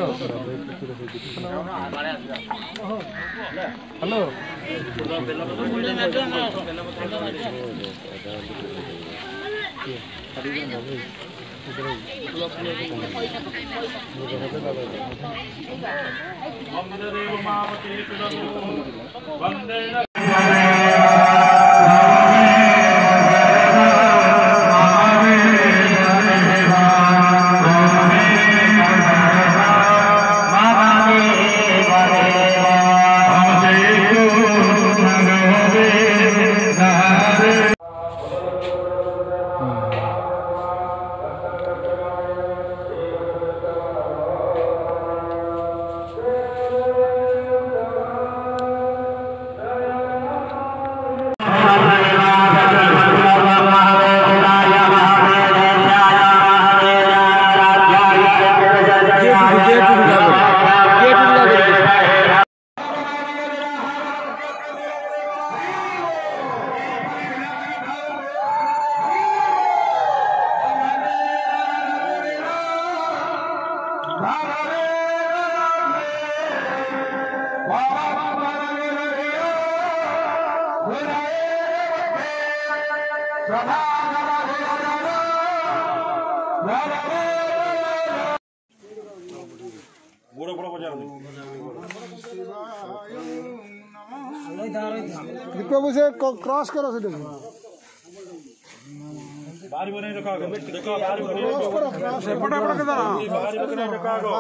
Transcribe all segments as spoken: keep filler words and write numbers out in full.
बड़ा बड़ा बजा दीपक से क्रॉस करो से देखो बारी बने रखा गो देखो बारी बने से फटाफट के दाना बारी बने रखा गो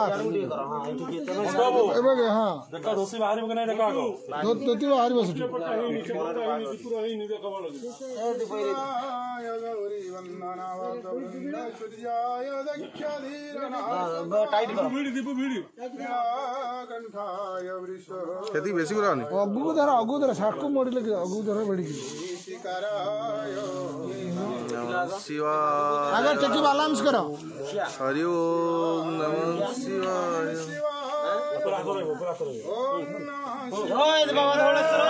एबे हां देखो रोसी बारी बने रखा गो दो दो ती बाहर बस नीचे पूरा ही नहीं देखा वाला ए दीपक गौरी वंदना वंदना सूर्याय दक्षधीरना टाइट करो वीडियो दीपक वीडियो कंठाय वृष यदि बेसी करानी अगु धर अगु धर साकु मोडले अगु धर बड़ी शिकाराय शिवा अगर टेकी बैलेंस करो हरि ओम नमः शिवाय ऊपर करो ऊपर करो ओम नमः ओए बाबा थोड़ा सर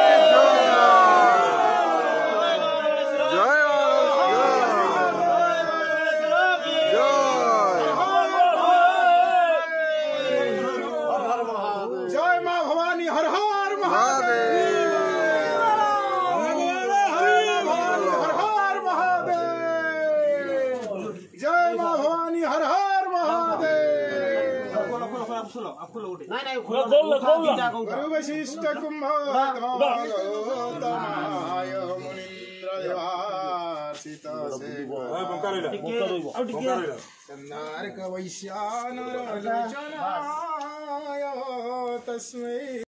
नहीं नहीं खोल खोल वशिष्ठ कुंभोत्तमाय मुनीन्द्र देवासित से चंदारक वैश्यानर लोचनाय तस्मै